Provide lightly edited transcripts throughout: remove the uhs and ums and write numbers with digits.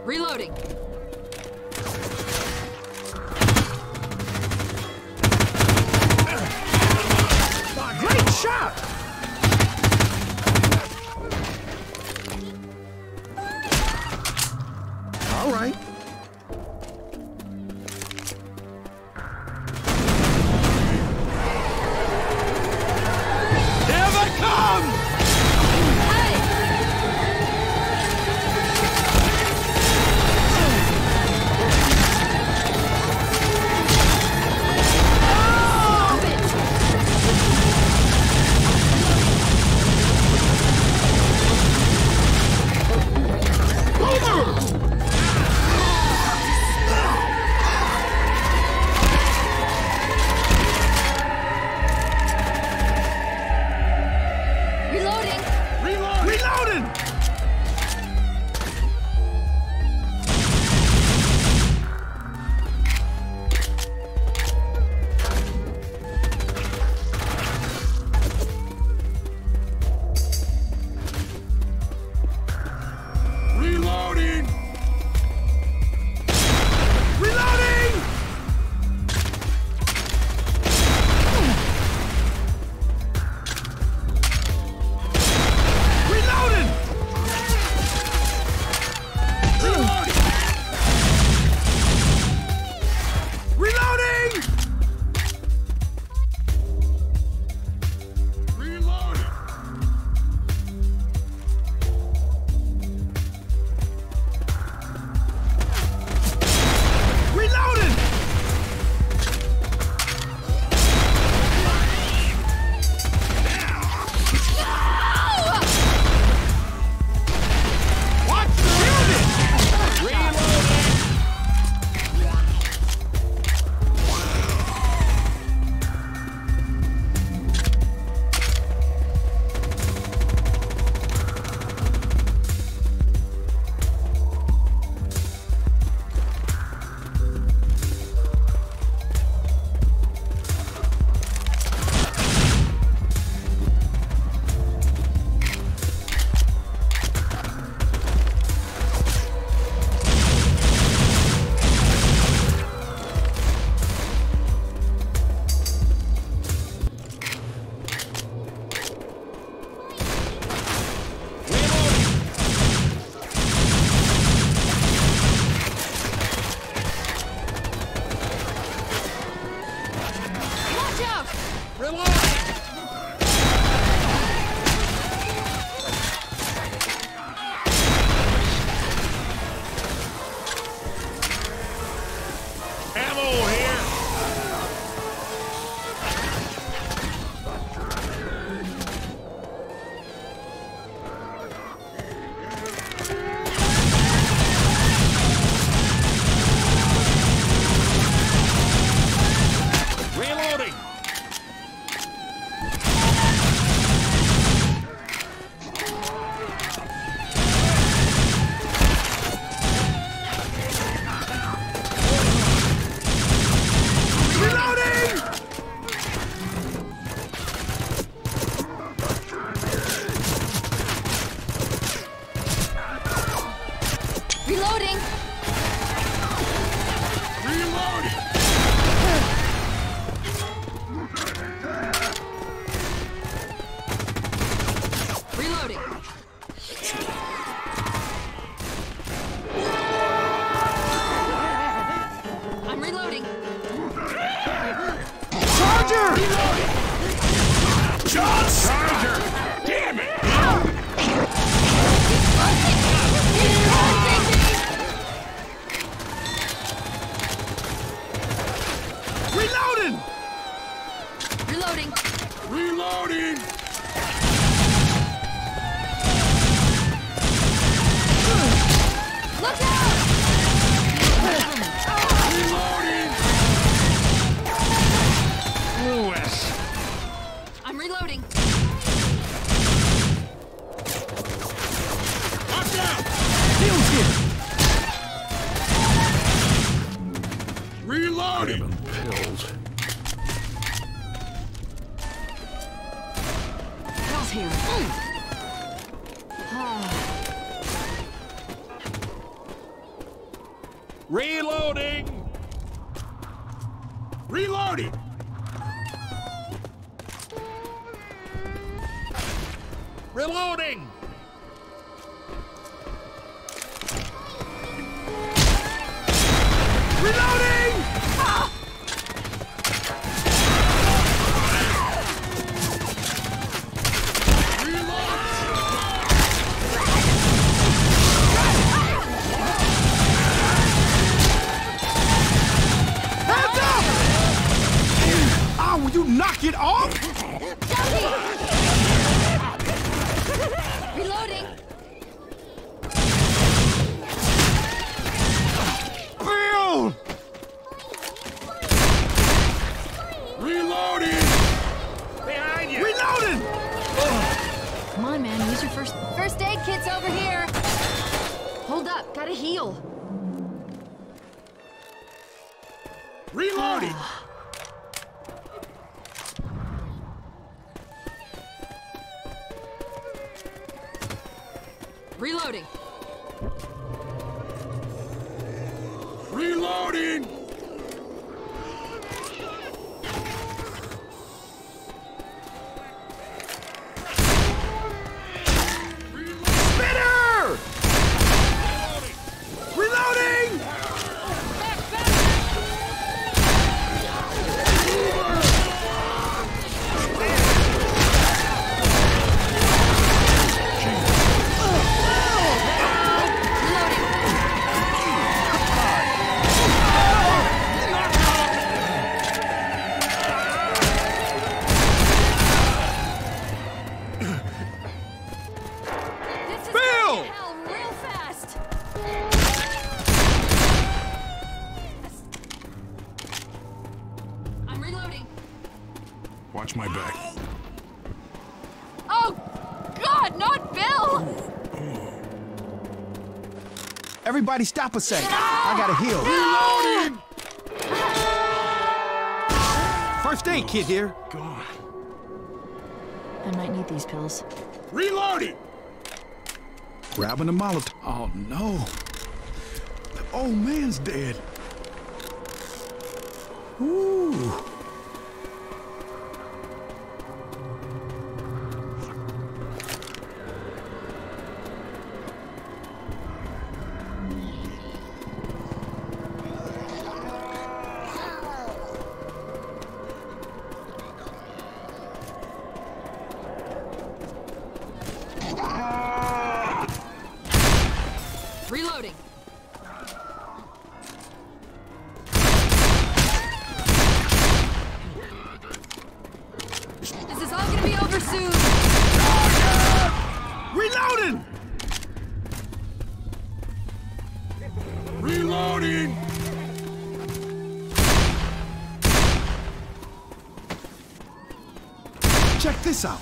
Reloading. Great shot! All right. Here they come! Reloading. Reloading! Reloading! Reloading! Reloading! Reloading! Reloading! Reloading! Watch the shooting! Reloading! Watch out! Ammo here! Reloading! Reloading! Reloading. Reloading! Reloading. I'm reloading. Charger! Charger! Damn it! Reloading! Reloading. Reloading! Look out! Reloading! Lewis! I'm reloading. Watch out! Shields here! Reloading! Pills. Hell's here. Reloading! Reloading! Reloading! Reloading! Ah! Hands up! Oh, will you knock it off? Reloading. Bill! Reloading! Behind you! Reloading! Come on, man. Use your first aid kit's over here. Hold up. Gotta heal. Reloading! Reloading. Reloading! Spinner! Reloading! This is Bill! going to hell real fast. I'm reloading. Watch my back. Oh, God, not Bill! Everybody stop a sec. I gotta heal. Reloading! First aid kit here. God. I might need these pills. Reloading! Grabbing a Molotov. Oh, no. The old man's dead. Ooh. Reloading. This is all gonna be over soon. Reloading! Reloading! Check this out.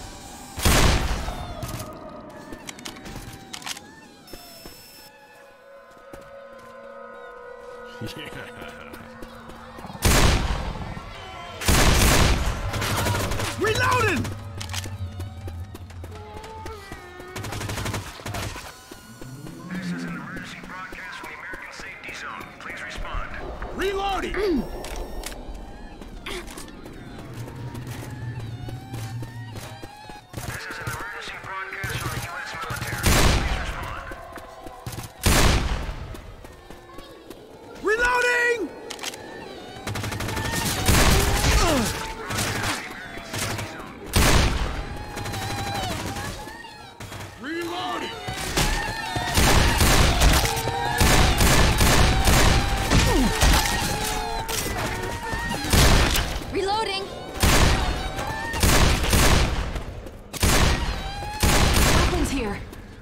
Reloading! This is an emergency broadcast from the American Safety Zone. Please respond. Reloading! This is an emergency broadcast from the U.S. military. Please respond. Reloading! Reloading! Reloading. Weapons here.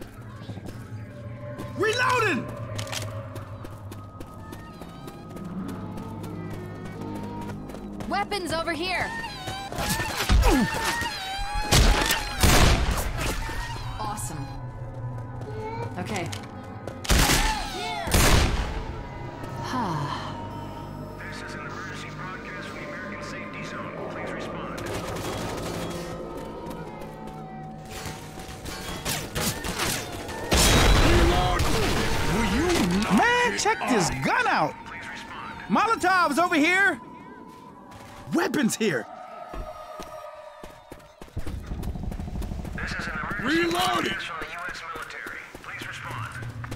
Reloading! Weapons over here. Awesome. Okay. This is an emergency broadcast from the American Safety Zone. Please respond. Reload! Will you not Man, Check this gun out. Molotov's over here. Weapons here. This is an emergency Reloading! broadcast from the U.S. military. Please respond.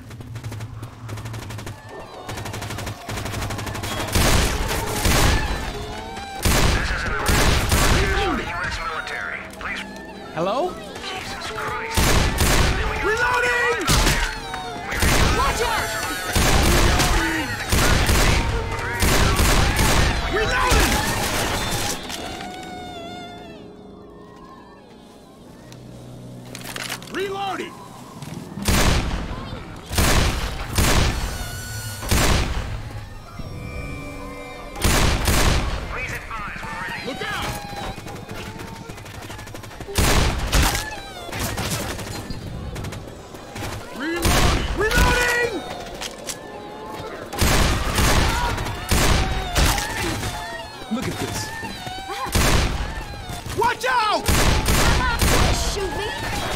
This is an emergency broadcast from the U.S. military. Please. Hello? Jesus Christ. Reloading! Watch out! Reloading! Reloading! Please advise when ready. Look out! Reloading! Reloading! Look at this. Watch out! Don't shoot me!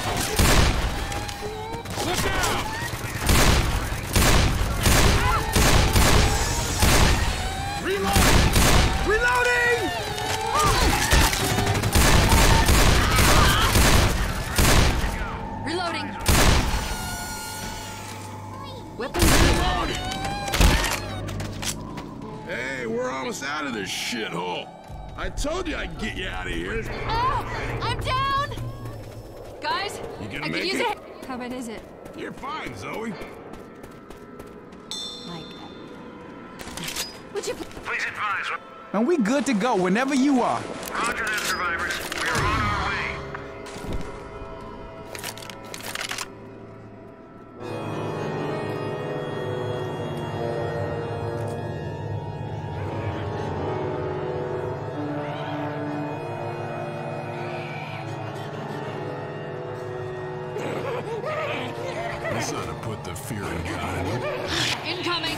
Look out! Reloading! Reloading! Reloading. Weapons reloaded. Reloading! Hey, we're almost out of this shithole. I told you I'd get you out of here. Oh, I'm down! Guys, You gonna I could make use it? a... How bad is it? You're fine, Zoe. Like... Would you... Please advise. And we good to go whenever you are. Roger that, survivors. We are on our way. This ought to put the fear in God in you. Incoming!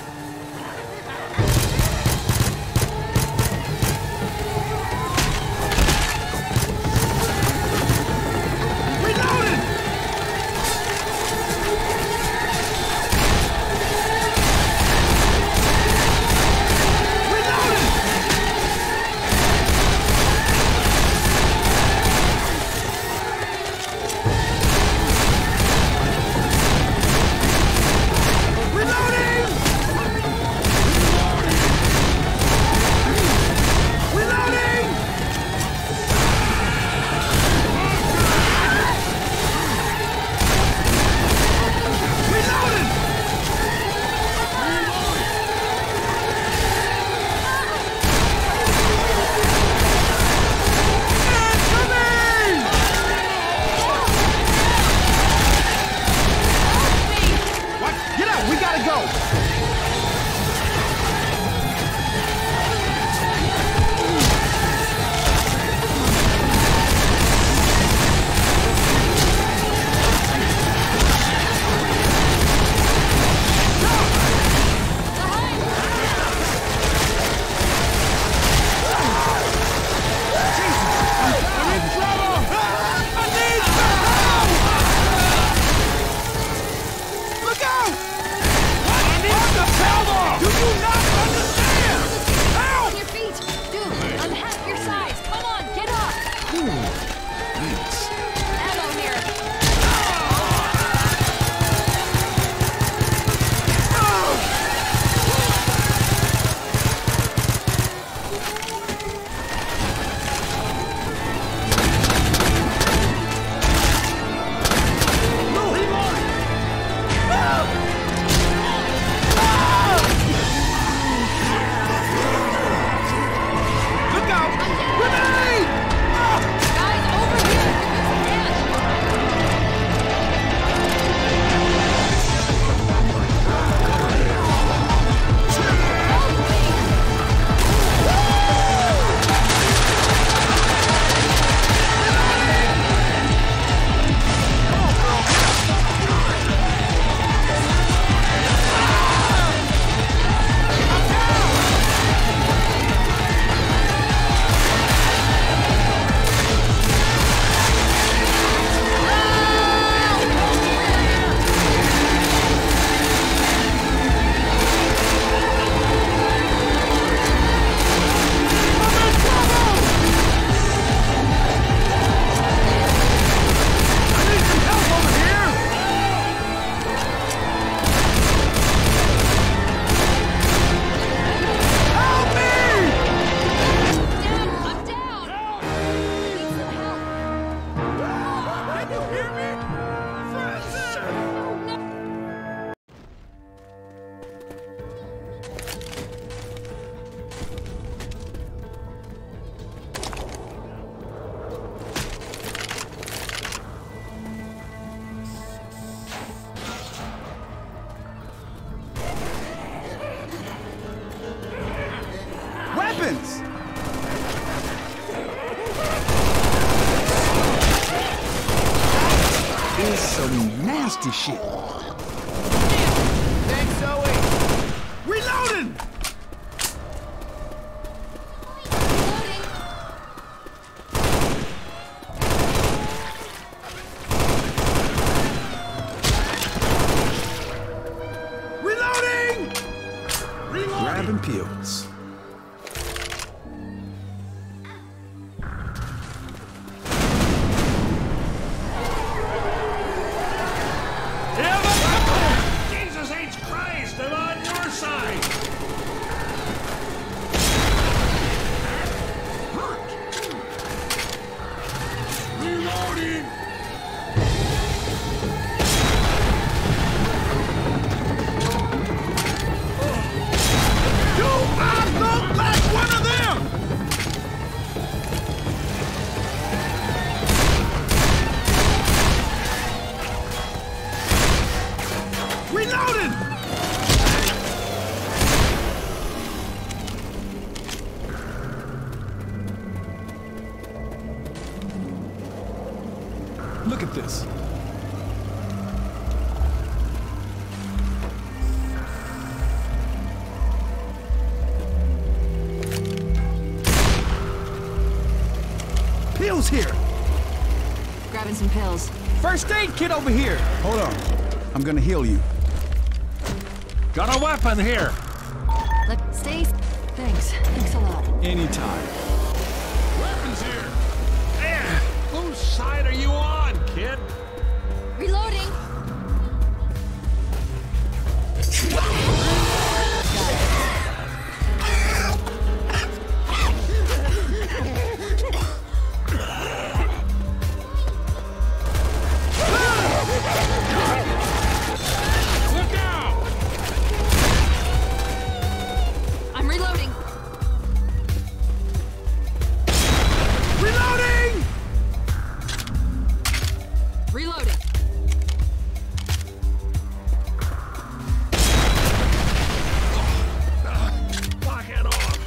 Reloading! Reloading! Reloading! weapons! Is some nasty shit. Thanks, Zoe. Reloading! Reloading! Grabbing pills. Jesus H. Christ, I'm on your side! Reloading! Do I look like one of them? Reloading! Look at this. Pills here. Grabbing some pills. First aid kit over here. Hold on. I'm gonna heal you. Got a weapon here! Stay. Thanks. Thanks a lot. Anytime. Weapons here! There! Whose side are you on, kid? Reloading. Look out! I'm reloading. Reloading! Reloading. Lock it off!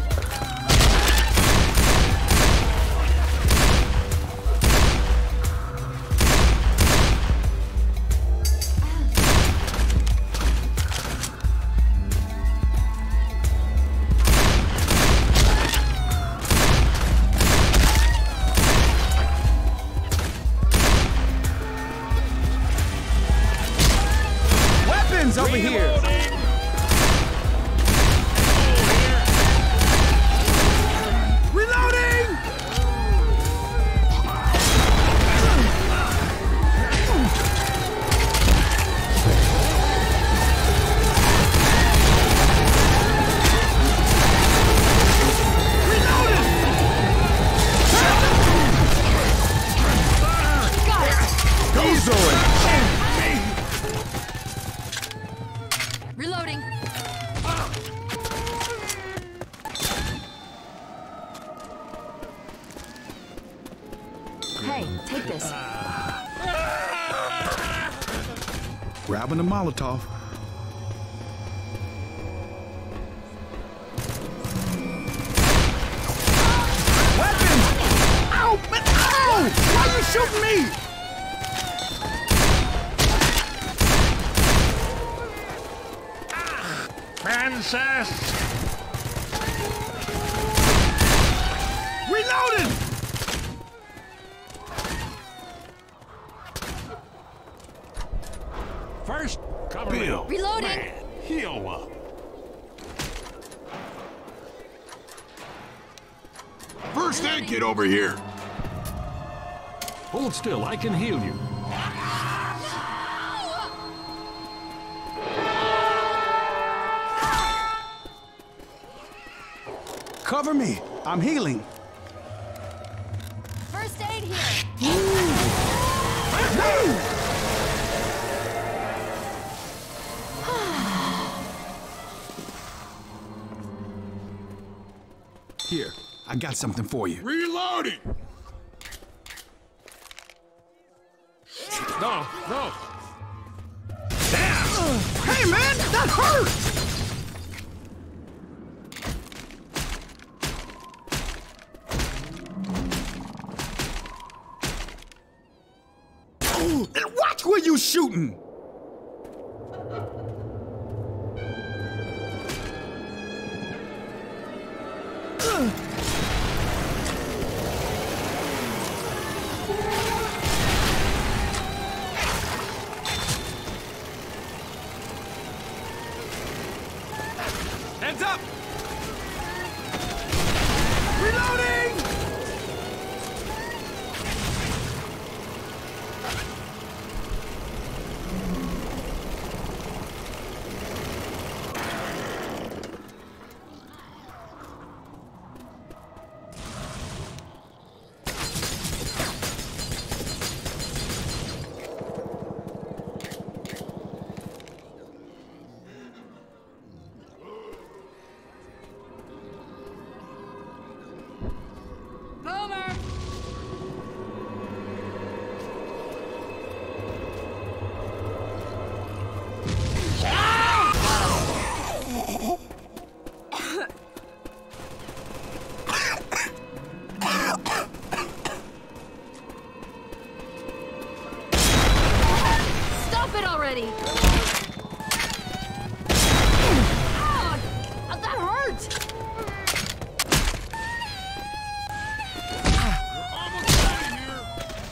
Weapons over here. Reloading! Reloading! Go, Zoe! Reloading. Hey, take this. Grabbing a Molotov. Weapons! Ow! Man, ow! Why are you shooting me? Princess! Reloading! First, cover Bill. me. Reloading. Man, heal up. First aid kit over here! Hold still, I can heal you. Cover me. I'm healing. First aid here. Here, I got something for you. Reloading! No, no. Hey, man, that hurt! shooting? Heads up! Reloading! Boomer! Stop it already! Ow! That hurt! Almost out of here.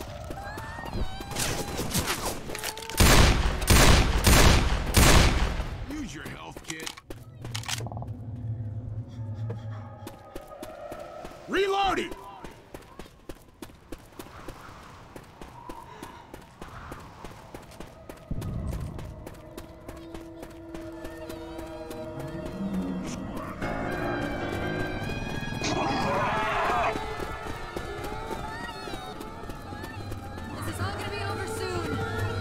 Use your health kit. Reloading! This is all gonna be over soon.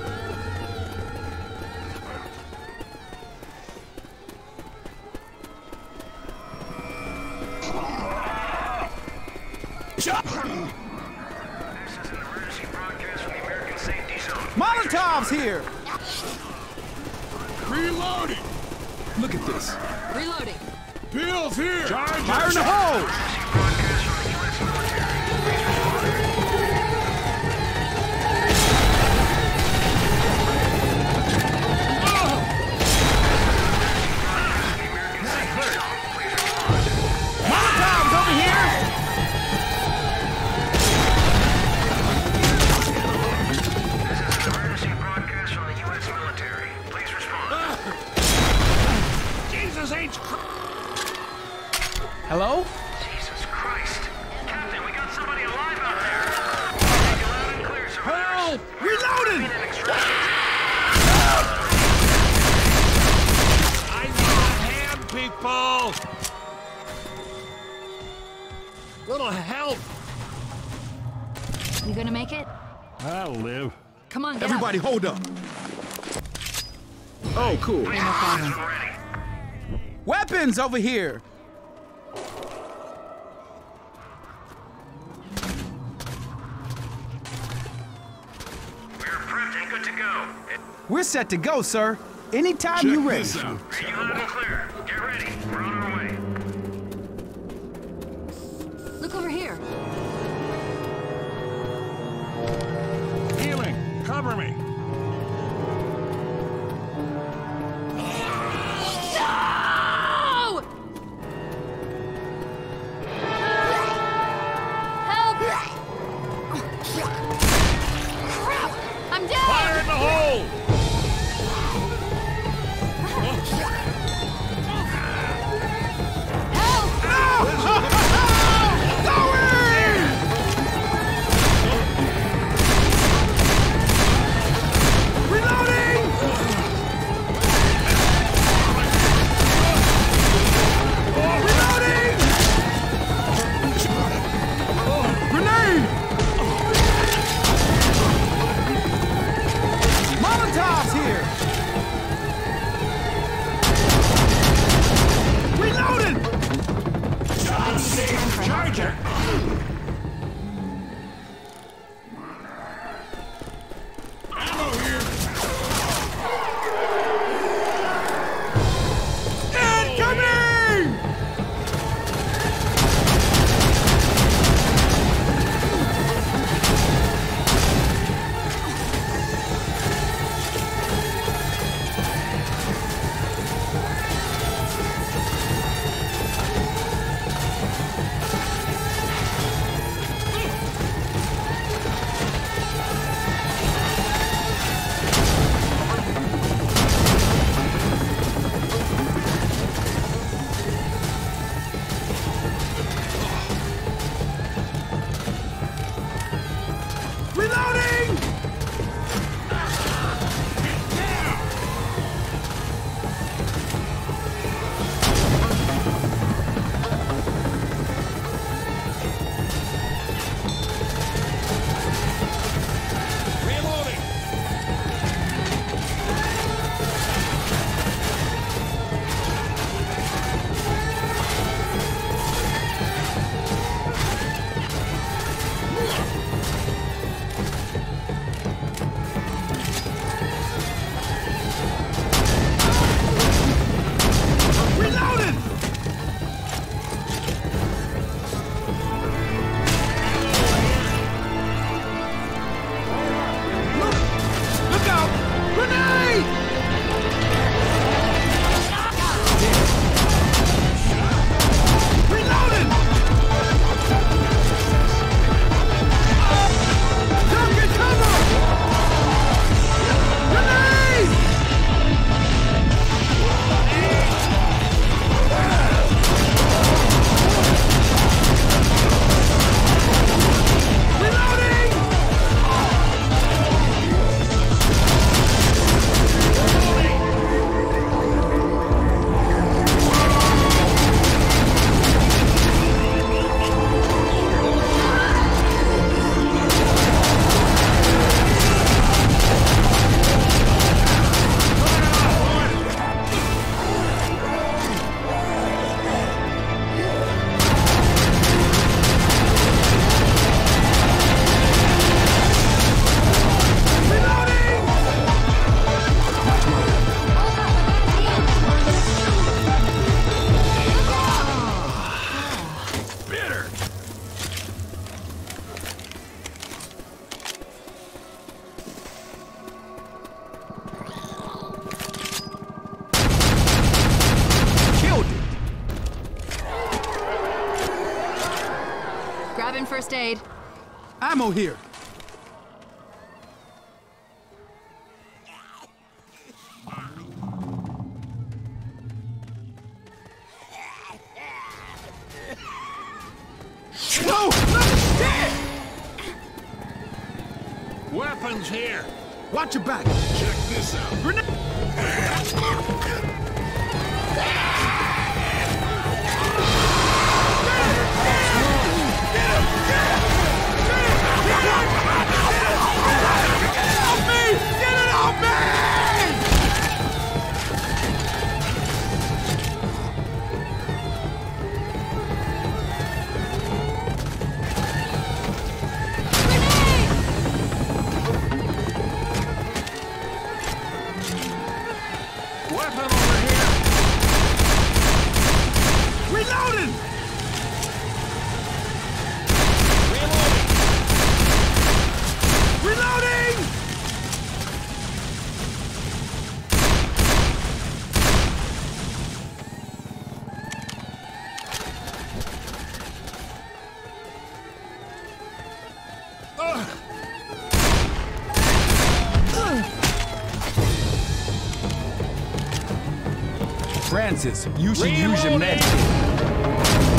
This is an emergency broadcast from the American Safety Zone. Molotov's here! Reloading! Look at this. Reloading. Bill's here! Fire in the hole! Broadcast from the U.S. military. Please Molotov's over here! This is an emergency broadcast from the U.S. military. Please respond. Jesus H. Christ. Hello? Jesus Christ. Captain, we got somebody alive out there. Take it loud and clear, survivors. Help! Reloading! An extraction. I need a hand, people! Little help! You gonna make it? I'll live. Come on, get Everybody up. hold up. Oh, cool. Ready. Weapons over here! We're prepped and good to go. We're set to go, sir. Anytime Check you're ready. this out. You loud and clear. Get ready. We're on our way. Look over here. Healing! Cover me! No! Help! Crap! I'm down! Fire in the hole! Help! first aid. Ammo here. No! Weapons here. Watch your back. Check this out. Grenade! Weapon over here. Reloading! Reloading! Francis, you should use your med kit.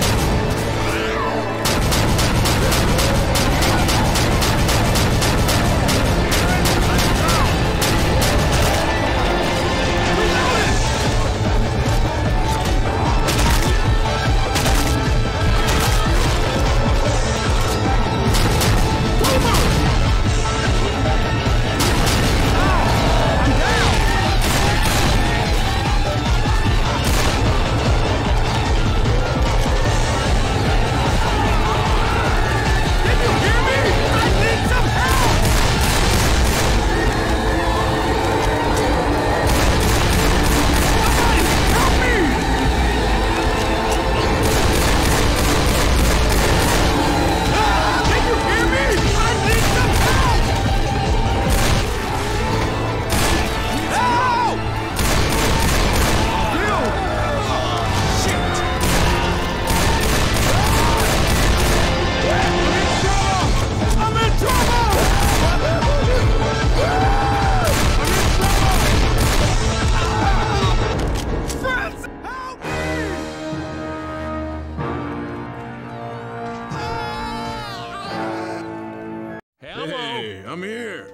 Hey, I'm here.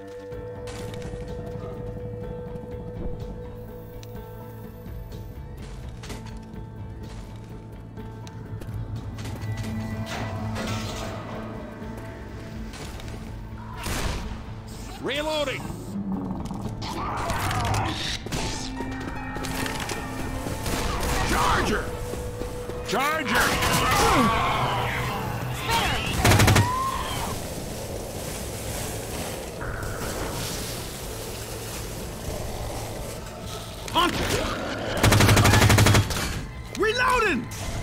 Reloading. Charger! Charger. Reloading!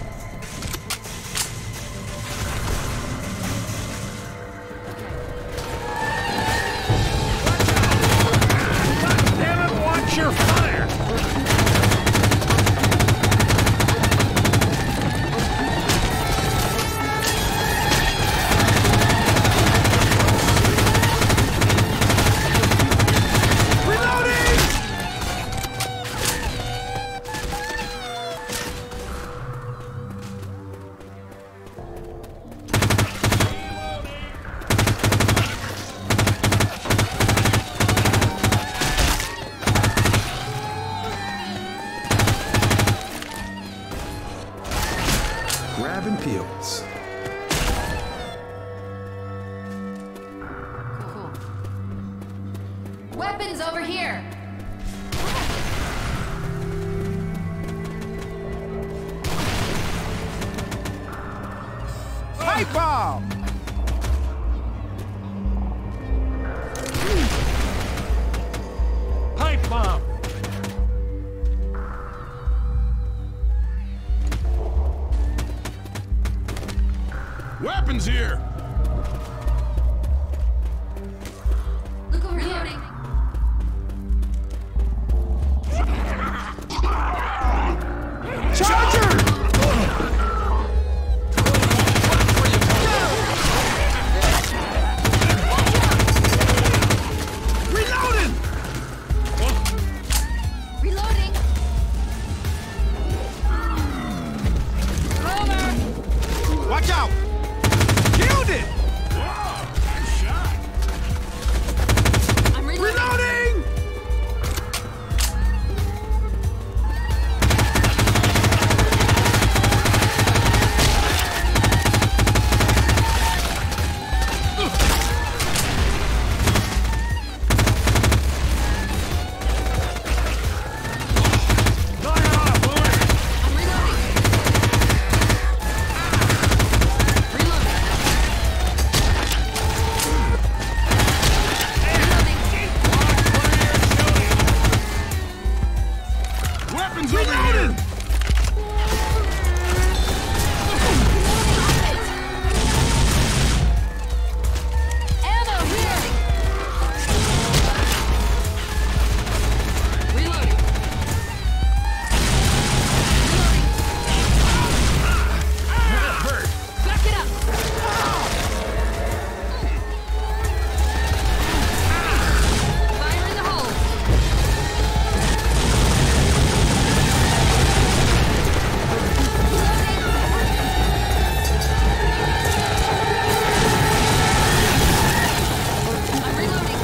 Damn it, watch your fire. Grabbing pills. Cool. Weapons over here. Pipe bomb! Pipe bomb. Weapons here! Look over here. Charger! weapons over here! Ammo here! Reloading. Hurt. Back it up! Fire in the hole! I'm reloading.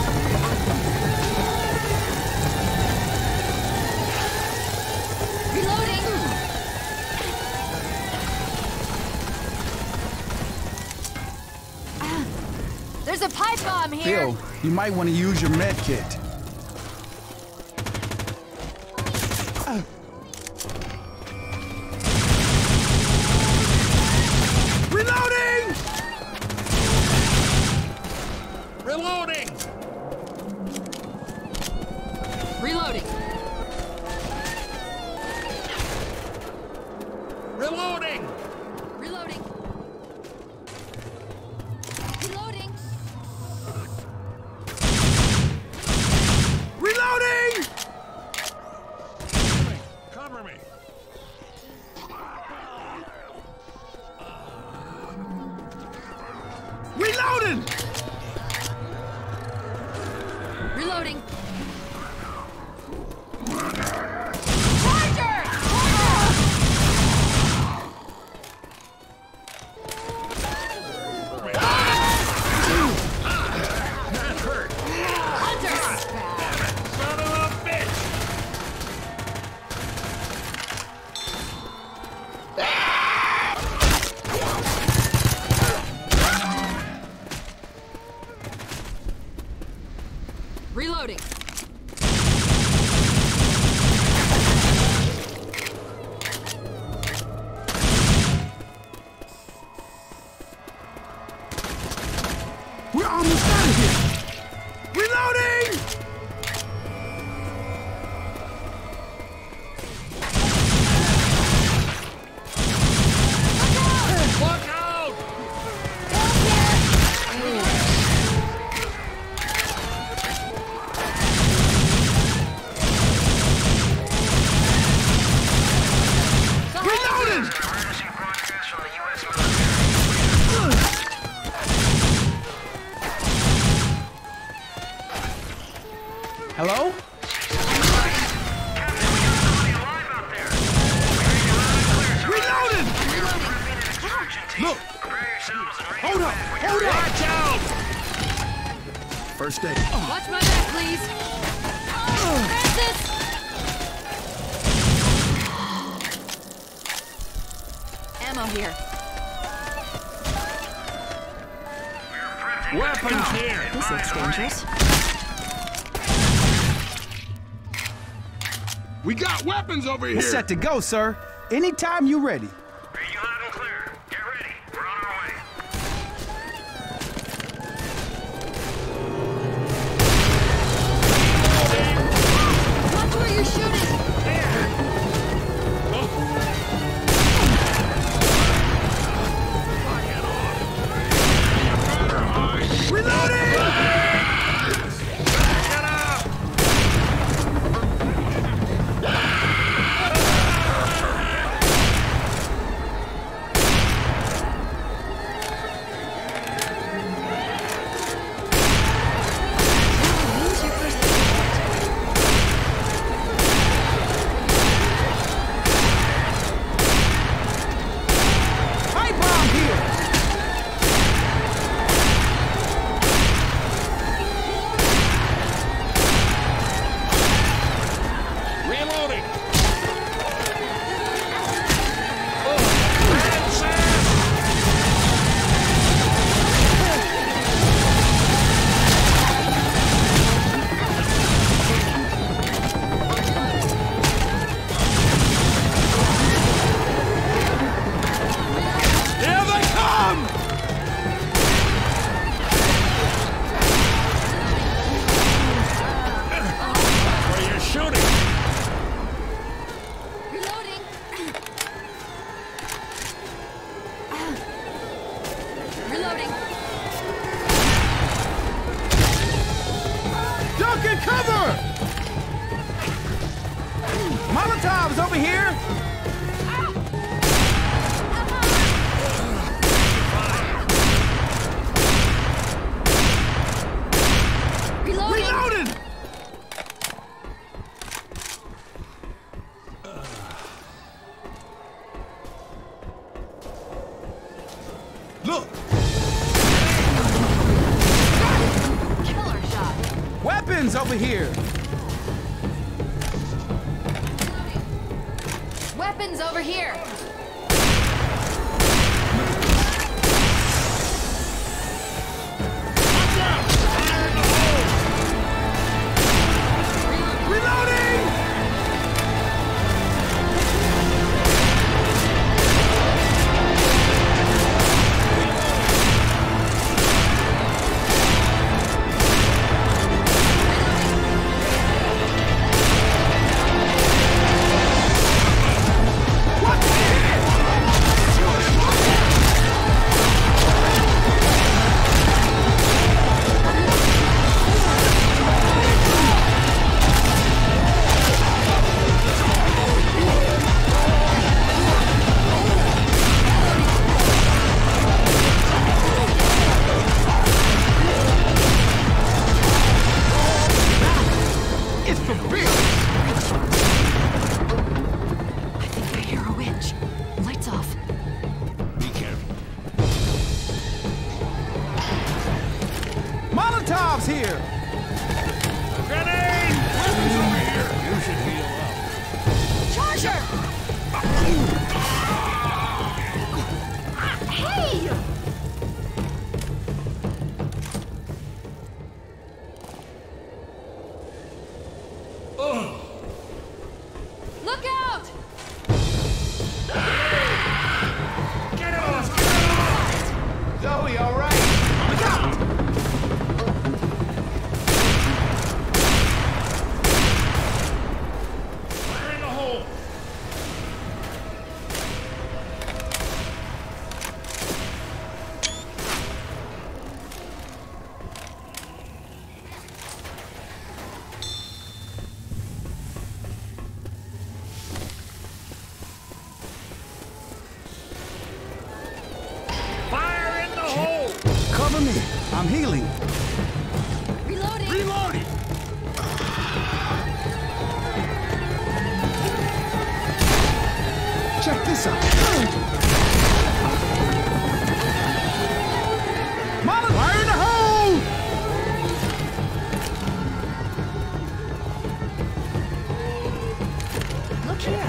Reloading! There's a pipe bomb here! Bill, you might want to use your med kit. Reloading! Reloading. Reloading. Reloading. Reloading. Reloading. Reloading! Cover me. Reloading! Reloading. Charger! That hurt. Hunter! Son of a bitch. Reloading. We're almost out of here! Reloading! Look out! Reloading! Emergency broadcast from the U.S. military. Hello? Captain, we got somebody alive out there. We hear you loud and clear, sir. Reloading! Repeated extraction team. Look! Prepare yourselves and radio Hold up! back when you're Hold ready. up! Watch out! First aid. Watch my back, please. Francis! Ammo here. Weapons here. This looks dangerous. We got weapons over here! We're set to go, sir. Anytime you're ready. Hear you loud and clear. Get ready. We're on our way. Watch where you're shooting! Reloading! Get up! Molotovs over here! Reloading! Reloading! Look! Killer shot! Weapons over here! Weapons over here! Reloading! It's for real! I think I hear a witch. Lights off. Be careful. Molotovs here! Grenade! Weapons over here. You should heal up. Charger! Hey! Look out! Get off! Get off! Zoe, all right? Look out! Fire in the hole! Fire in the hole! Cover me. I'm healing. Reloading! Reloading. Check this out. Molotov! Fire in the hole! Look here!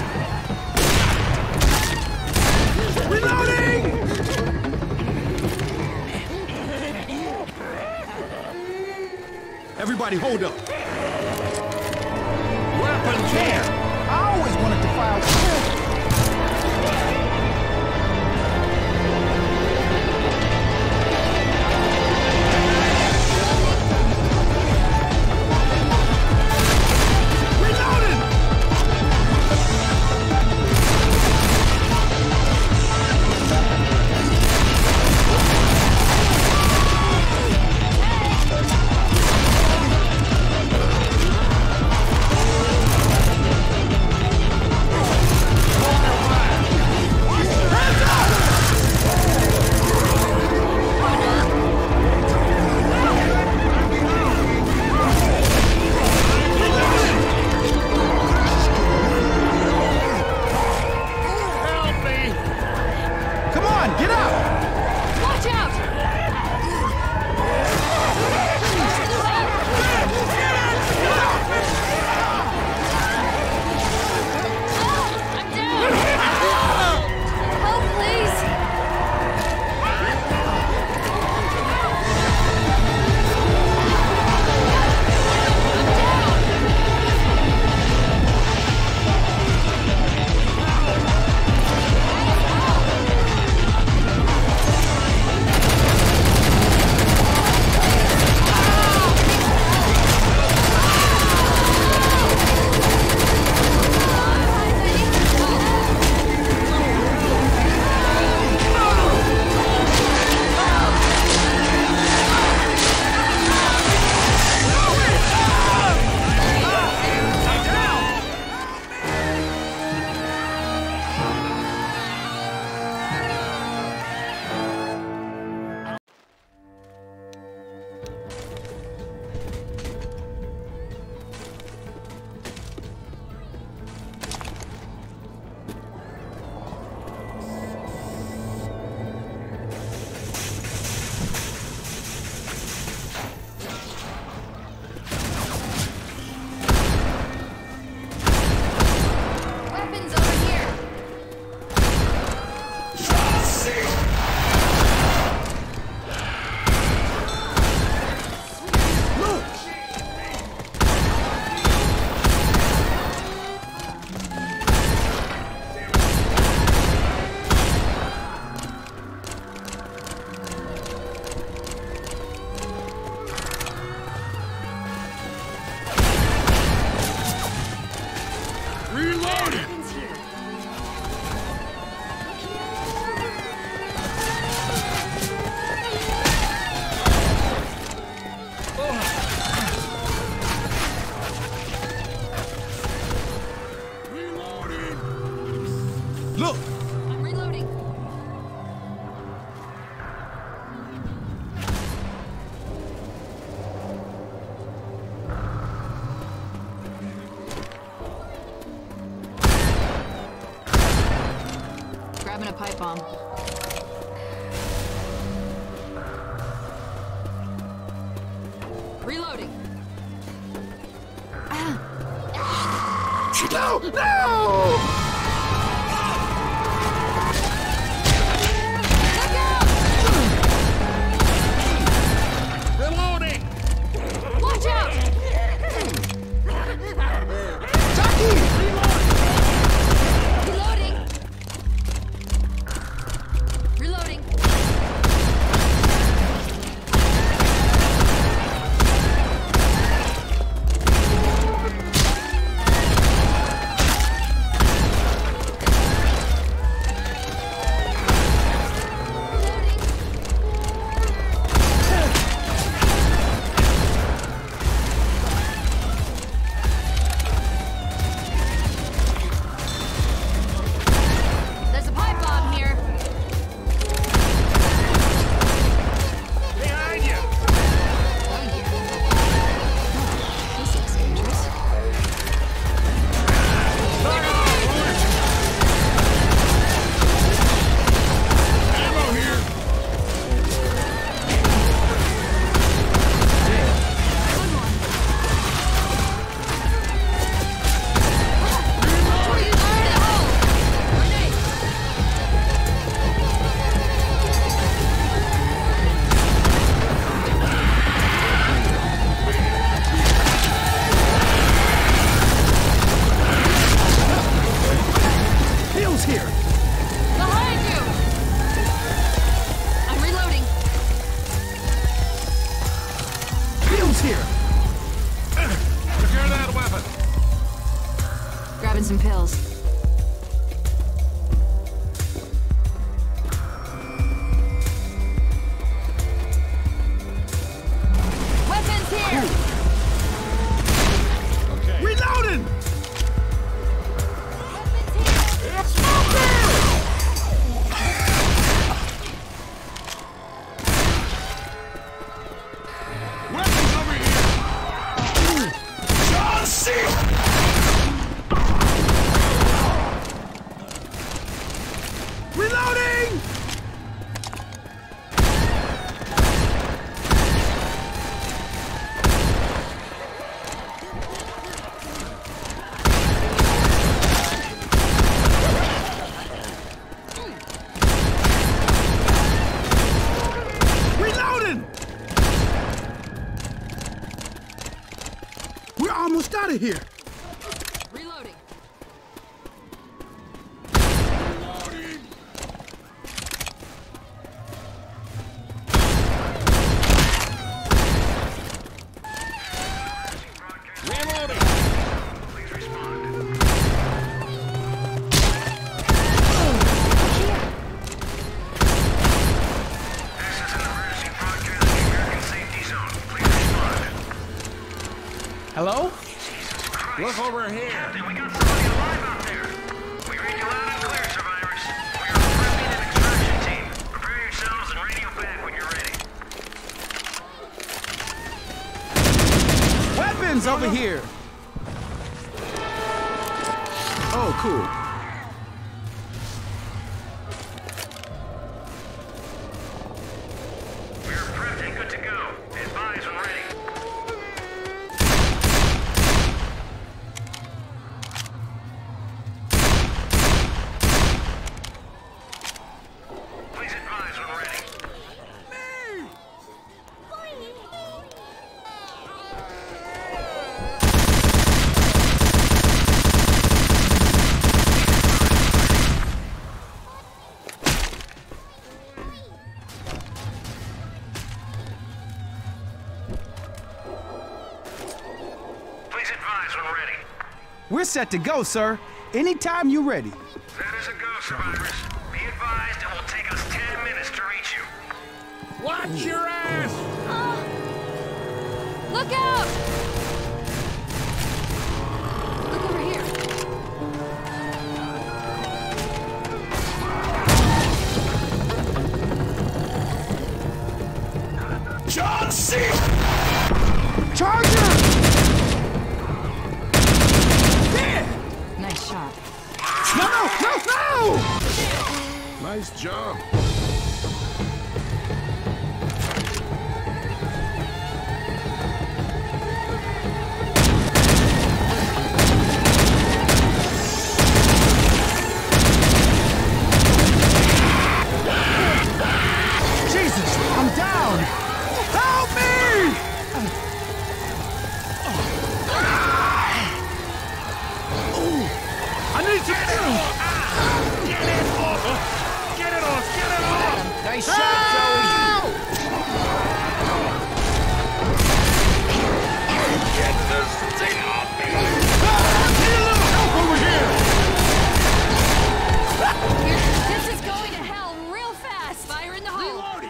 Reloading! Everybody hold up. Weapons here! I always wanted to fire. Reloading! Weapons here. Reloading! Look! I'm reloading. Grabbing a pipe bomb. Reloading. No! No! Look out! Reloading! Watch out! Reloading. Reloading. There's a pipe bomb here. Behind you! This looks dangerous. Ammo here! One more. Grenade. Bill's here! Behind you. I'm reloading. Bill's here! Secure that weapon! Grabbing some pills. Weapons here. Reloading! Weapons here. Weapons over here! John C! Reloading! Reloading! We're almost out of here. Reloading. Reloading! Reloading! Please respond. This is an emergency broadcast to the American Safety Zone. Please respond. Hello? Look over here! Captain, we got somebody alive out there. We read you loud and clear, survivors. We are a preventive extraction team. Prepare yourselves and radio back when you're ready. Weapons over here! Oh, cool. We are prepped and good to go. Advise when ready. Please advise when ready. Please advise when ready. We're set to go, sir. Anytime you're ready. That is a go, survivors. Be advised it will take us 10 minutes to reach you. Watch your ass! Look out! Look over here. John C. Charger! Yeah! Nice shot. No! Nice job. Jesus, I'm down! Help me! I need some food! Get it off! Get it off! Get it off! Nice shot, Joey! Get this thing off me! Need a little help over here! This is going to hell real fast. Fire in the hole. Reloading!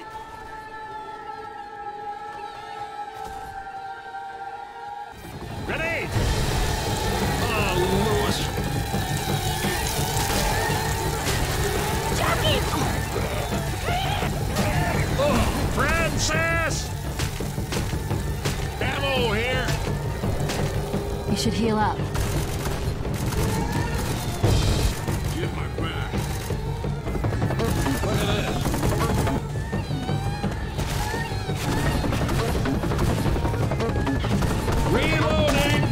Ready? Oh, Lewis. Francis! Ammo here. You should heal up. Get my back. Look at this. Reloading.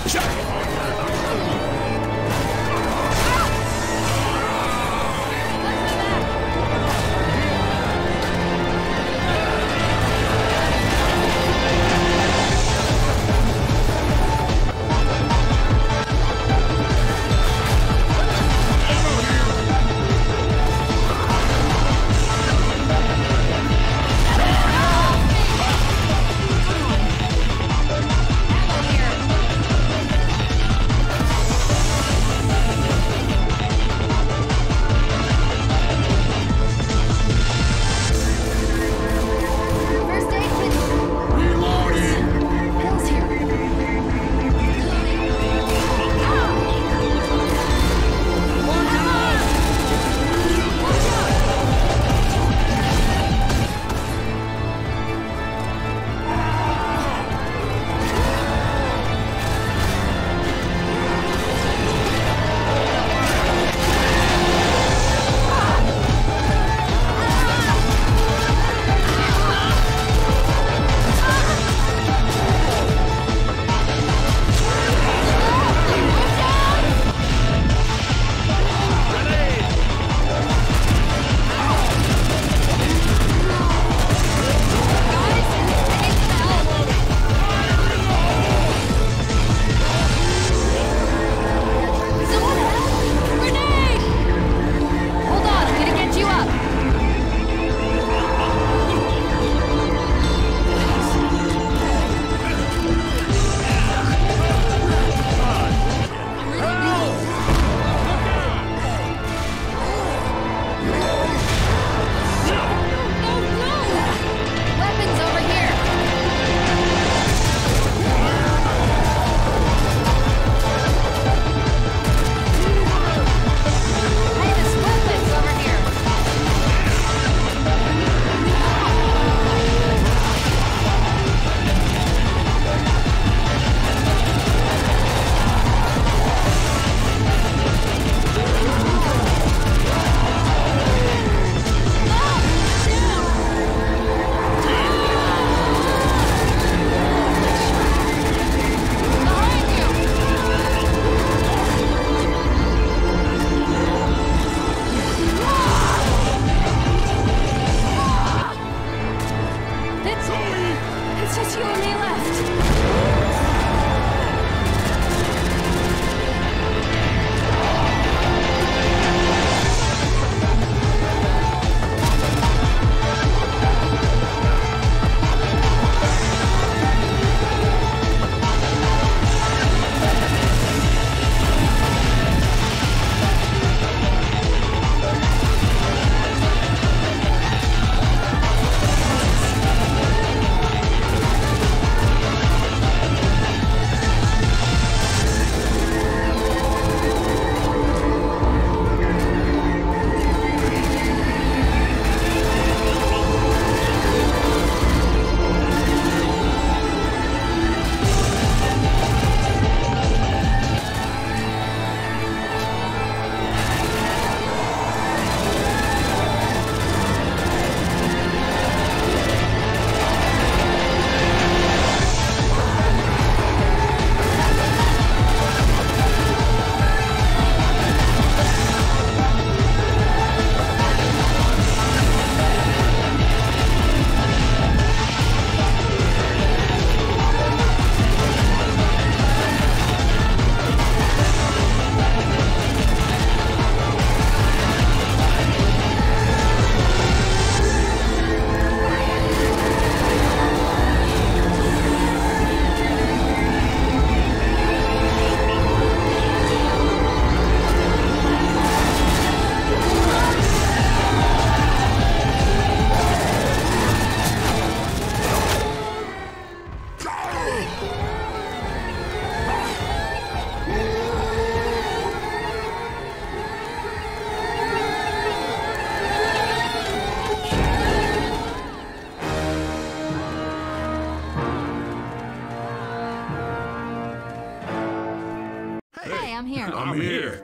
I'm here. I'm here.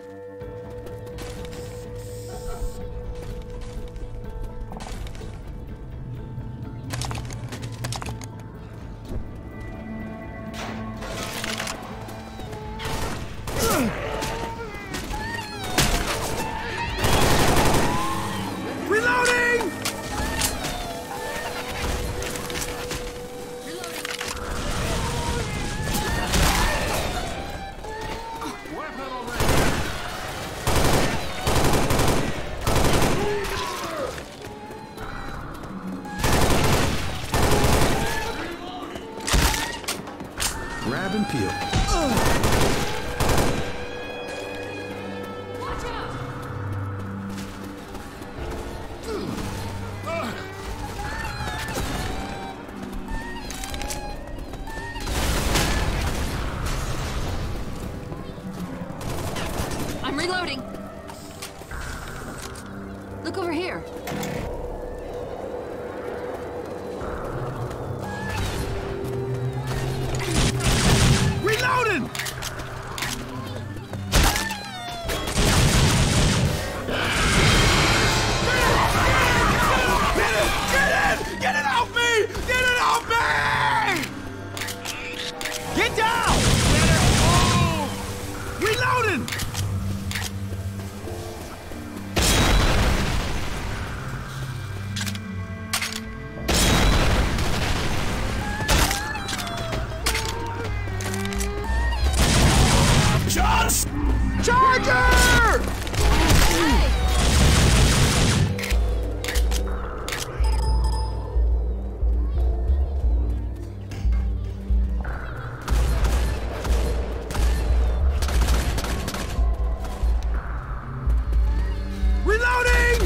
Grab and peel. Watch out! I'm reloading. Look over here. Reloading! Get it off me! Get it off me! Get down! Reloading! Charger! Hey! Reloading!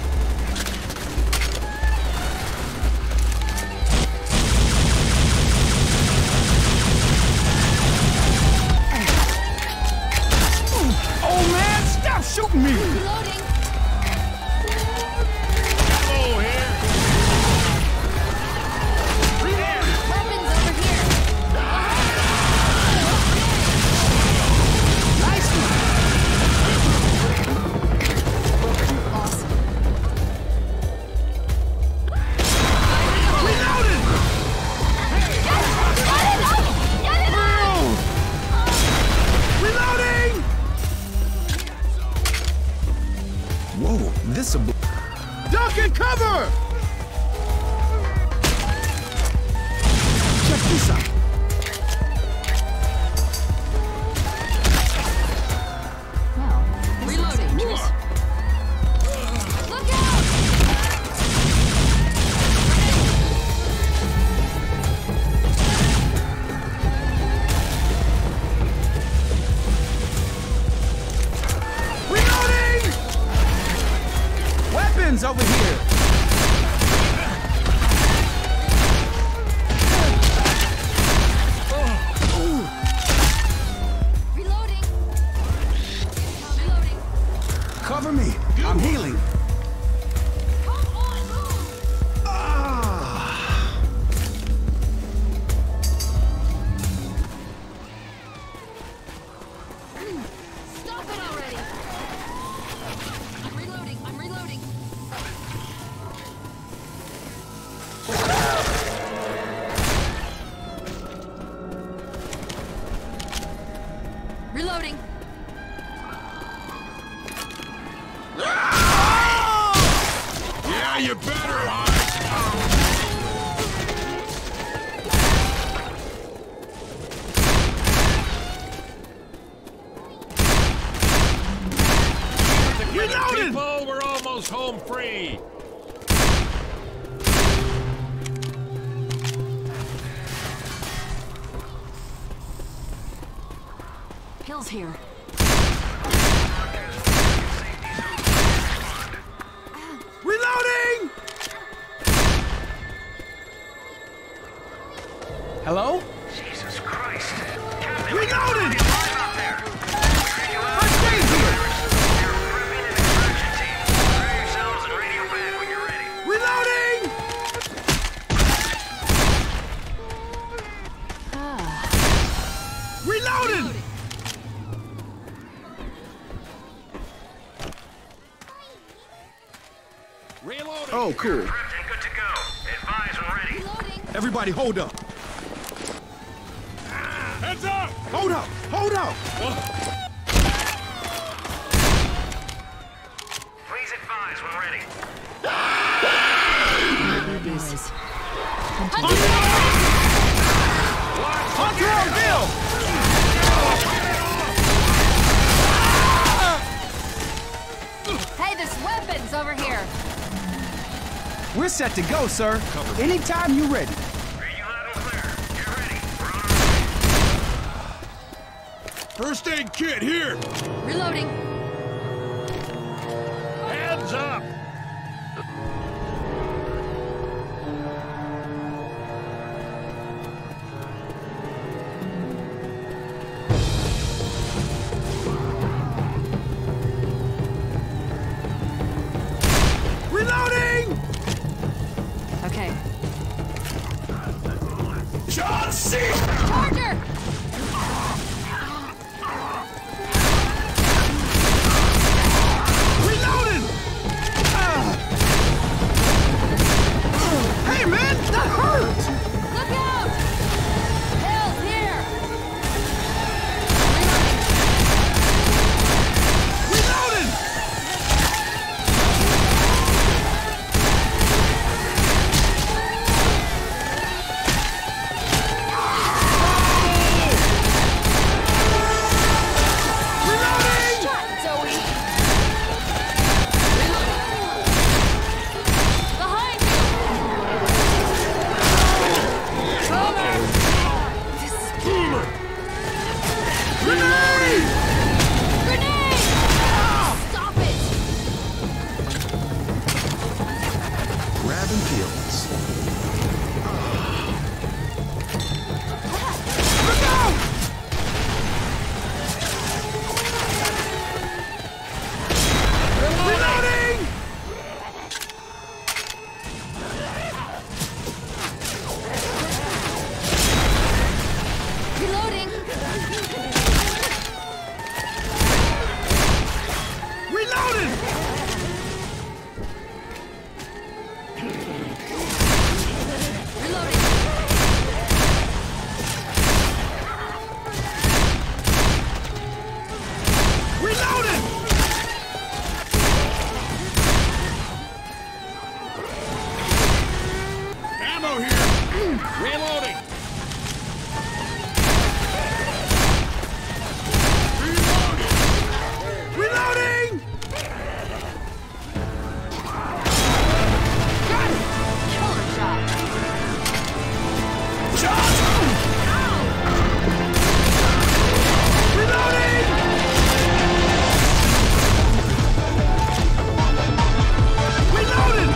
Oh man, stop shooting me! Reloading. Oh, here. Weapons over here. Nice one! Awesome. Reloading! Reloading! Whoa, this a duck and cover! Check this out. Well, reloading. Look out! Reloading! Weapons over here! Reloading. Reloading. Cover me. I'm healing. Come on, move. Ah. Stop it already. I'm reloading. I'm reloading. Reloading. Yeah, you better hide. Reloading! People, we're almost home free. Hill's here. Reloading! Hello? Jesus Christ. Captain, Reloading! you alive out there? We're you out. First aid here! You're prepping an extraction team. Prepare yourselves and radio back when you're ready. Reloading! Reloading! Reloading. Oh, cool. Prepped and good to go. Advise when ready. Reloading. Everybody hold up. Heads up. Hold up! Hold up! Please advise when ready. Hunter on Bill! Hey, there's weapons over here. We're set to go, sir. Anytime you're ready. Read you loud and clear. Get ready. We're on our way. First aid kit, here! Reloading. Hands up! Reloading! Okay. John C! Charger! Reloading! Hey, man! That hurt! Look out! Hill's here! Reloading! Reloading! Shot, Zoe! Behind you! Grenade! Grenade! Stop it! Grabbing kills. Look out! Reloading! Reloading! Reloading! Reloading! Reloading! Ammo here! Reloading! Reloading! Killer shot! Reloading! Reloading!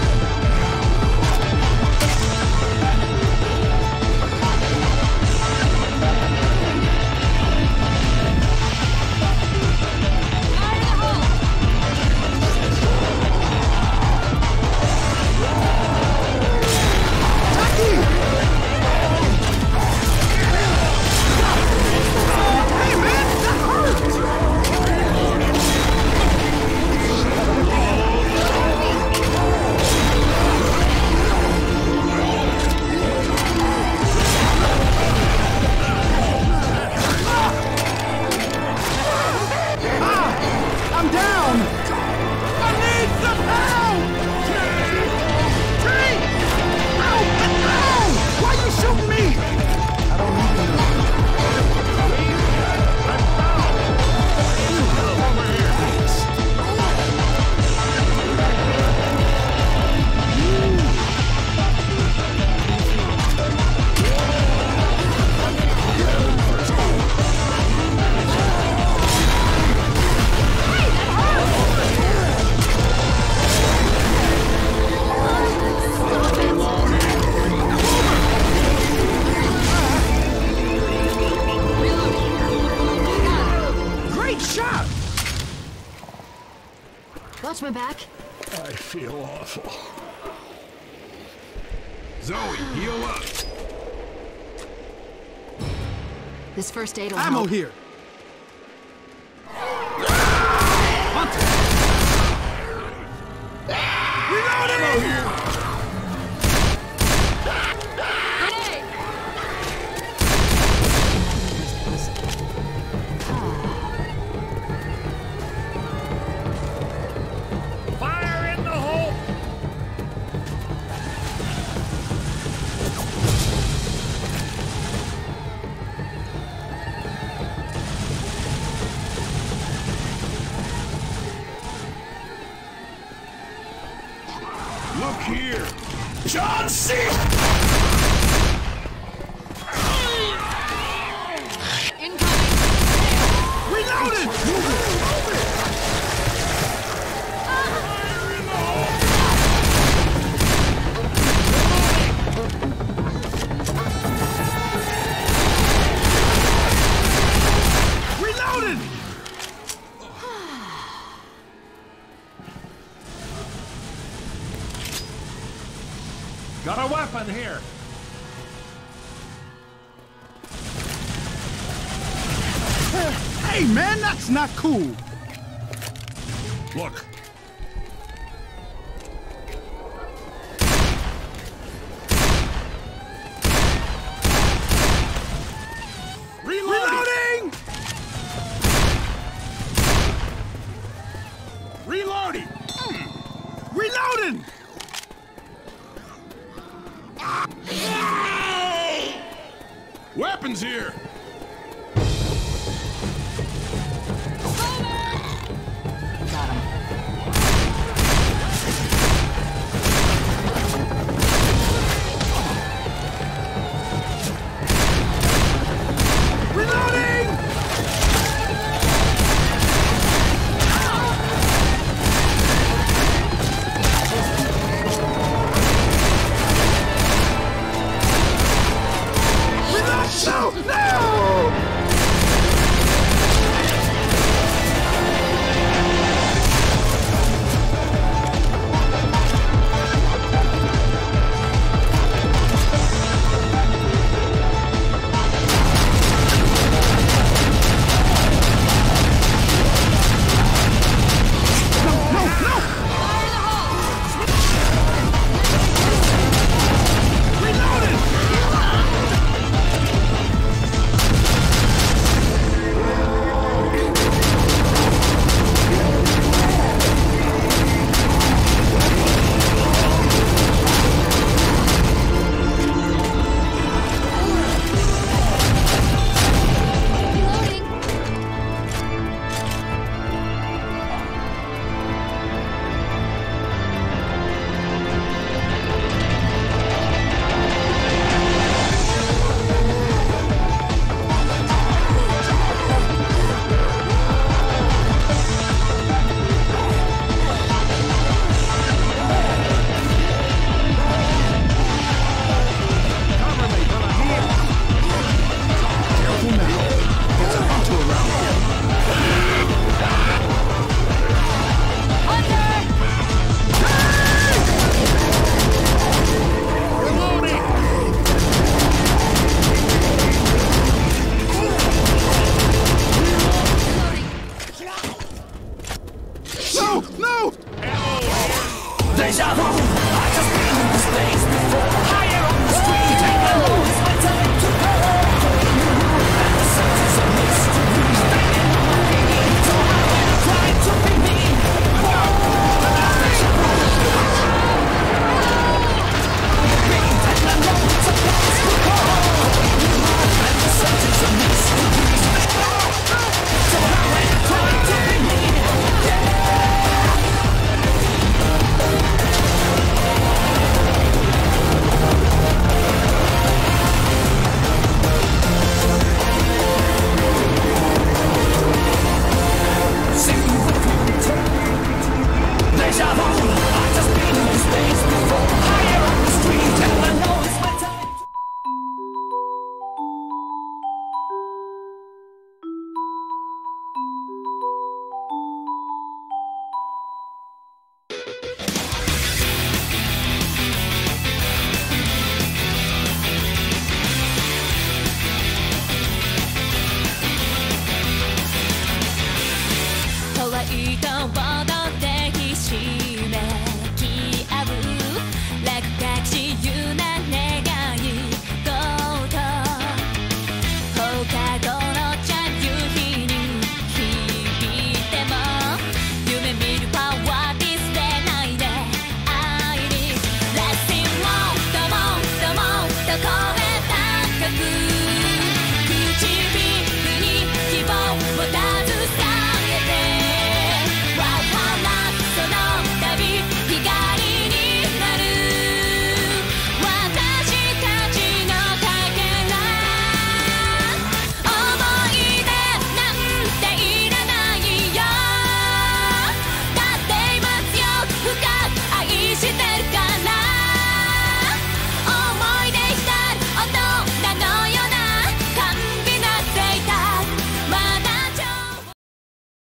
Fire in the hole! Hey, man! That hurt! I'm down! I need some help! Tree! Ow! Ow! Why you shooting me? I don't need to know. Great shot! Watch my back. I feel awful. Zoe, heal up! This first aid will Ammo help. here. Reloading! Grenade! Fire in the hole! Look here! John C! Incoming! gun here. Hey, man, that's not cool. Look. Reloading! Reloading! Reloading! Weapons here!